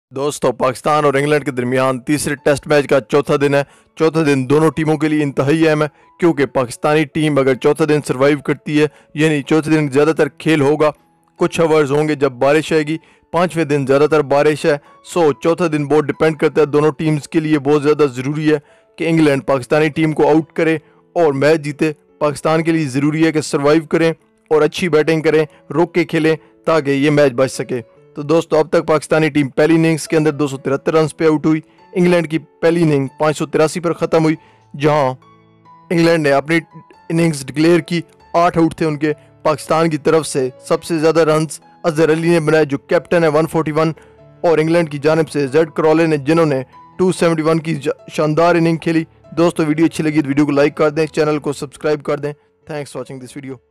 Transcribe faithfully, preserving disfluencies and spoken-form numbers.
दोस्तों, पाकिस्तान और इंग्लैंड के दरमियान तीसरे टेस्ट मैच का चौथा दिन है। चौथा दिन दोनों टीमों के लिए इंतहाई अहम है, क्योंकि पाकिस्तानी टीम अगर चौथा दिन सर्वाइव करती है, यानी चौथे दिन ज़्यादातर खेल होगा, कुछ आवर्स होंगे जब बारिश आएगी, पाँचवें दिन ज़्यादातर बारिश है। सो चौथा दिन बहुत डिपेंड करता है, दोनों टीम्स के लिए बहुत ज़्यादा ज़रूरी है कि इंग्लैंड पाकिस्तानी टीम को आउट करे और मैच जीते। पाकिस्तान के लिए ज़रूरी है कि सर्वाइव करें और अच्छी बैटिंग करें, रोक के खेलें, ताकि ये मैच बच सके। तो दोस्तों, अब तक पाकिस्तानी टीम पहली इनिंग्स के अंदर दो सौ तिहत्तर रन पे आउट हुई। इंग्लैंड की पहली इनिंग पाँच सौ तिरासी पर ख़त्म हुई, जहां इंग्लैंड ने अपनी इनिंग्स डिक्लेयर की। आठ आउट थे उनके। पाकिस्तान की तरफ से सबसे ज़्यादा रन्स अजहर अली ने बनाए, जो कैप्टन है, एक सौ इकतालीस, और इंग्लैंड की जानिब से जेड क्रॉले ने, जिन्होंने दो सौ इकहत्तर की शानदार इनिंग खेली। दोस्तों, वीडियो अच्छी लगी तो वीडियो को लाइक कर दें, चैनल को सब्सक्राइब कर दें। Thanks for watching this video.